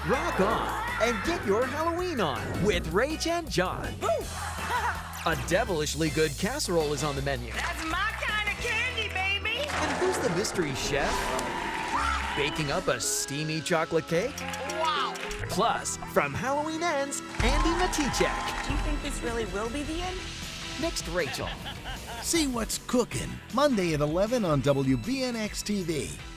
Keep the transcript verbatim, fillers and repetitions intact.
Rock on and get your Halloween on with Rach and John. A devilishly good casserole is on the menu. That's my kind of candy, baby! And who's the mystery chef? Baking up a steamy chocolate cake? Wow! Plus, from Halloween Ends, Andy Matichek. Do you think this really will be the end? Next, Rachael. See what's cooking Monday at eleven on W B N X T V.